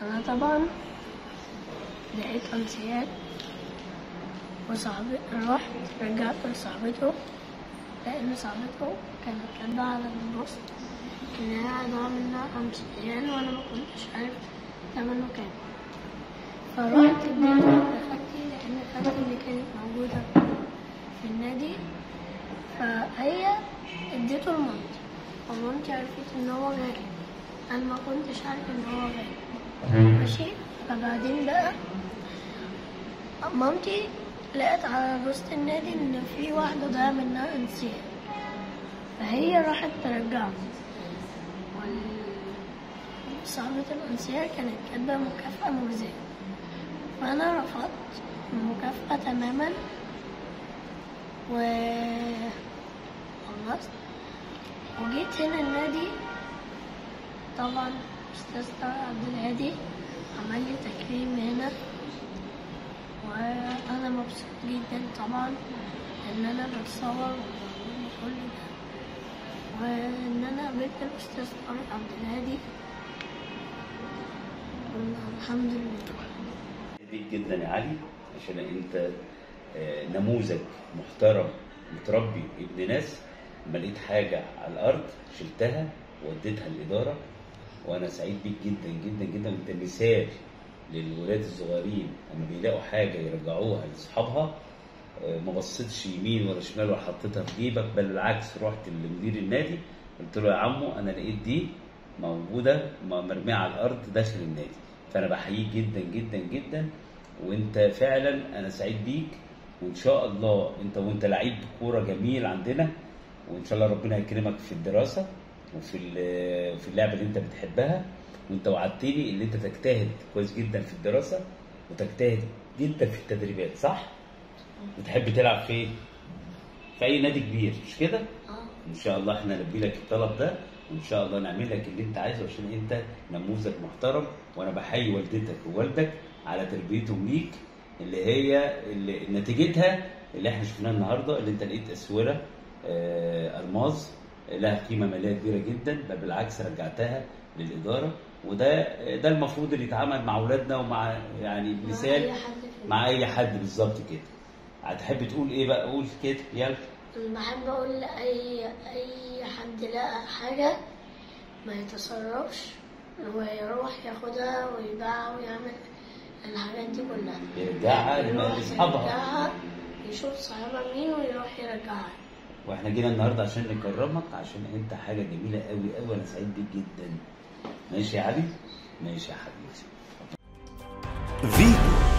أنا طبعا لقيت أنسياب رحت رجعت لصاحبته، لأن صاحبته كانت كاتبة على البوست إن هي عايزة منها أمسيان وأنا مكنتش عارف تمنه كام، فرحت اديته لخالتي لأن خالتي اللي كانت موجودة في النادي، فهي اديته لمامتي ومامتي عرفت إن هو غالي، أنا ما كنتش عارف إن هو غالي ماشي. فبعدين بقى مامتي لقت على بوست النادي إن في واحدة ضاع منها أنسياب، فهي راحت ترجعه، صاحبة الأنسياب كانت كاتبة مكافأة مجزية، فأنا رفضت المكافأة تماما وخلصت وجيت هنا النادي. طبعا أستاذ عبد الهادي عمل لي تكريم هنا وأنا مبسوط جدا طبعا إن أنا بتصور وكل ده، وإن أنا قابلت الأستاذ عبد الهادي الحمد لله. بيك جدا يا علي عشان انت نموذج محترم متربي ابن ناس. لما لقيت حاجه على الارض شلتها ووديتها للاداره، وانا سعيد بيك جدا جدا جدا. انت مثال للولاد الصغيرين لما بيلاقوا حاجه يرجعوها لاصحابها، ما بصيتش يمين ولا شمال ولا حطيتها في جيبك، بل بالعكس رحت لمدير النادي قلت له يا عمو انا لقيت دي موجوده مرميه على الارض داخل النادي. فانا بحييك جدا جدا جدا، وانت فعلا انا سعيد بيك، وان شاء الله وانت لعيب كوره جميل عندنا، وان شاء الله ربنا يكرمك في الدراسه وفي اللعبه اللي انت بتحبها. وانت وعدتني ان انت تجتهد كويس جدا في الدراسه وتجتهد جدا في التدريبات، صح؟ بتحب تلعب فين؟ في اي نادي كبير مش كده؟ ان شاء الله احنا نلبي لك الطلب ده، وان شاء الله نعمل لك اللي انت عايزه عشان انت نموذج محترم. وانا بحيي والدتك ووالدك على تربيتهم ليك اللي نتيجتها اللي احنا شفناها النهارده، اللي انت لقيت اسوره الماظ لها قيمه ماليه كبيره جدا، بل بالعكس رجعتها للاداره. وده المفروض اللي يتعامل مع اولادنا ومع يعني مثال مع اي حد بالظبط كده. هتحب تقول ايه بقى؟ قول كده يلا. بحب اقول لاي حد لقى حاجه ما يتصرفش ويروح ياخدها ويبيعها ويعمل الحاجات دي كلها، يرجعها لاصحابها، يشوف صاحبها مين ويروح يرجعها. واحنا جينا النهارده عشان نكرمك، عشان انت حاجه جميله قوي قوي. انا سعيد بيك جدا. ماشي يا علي؟ ماشي يا حبيبي.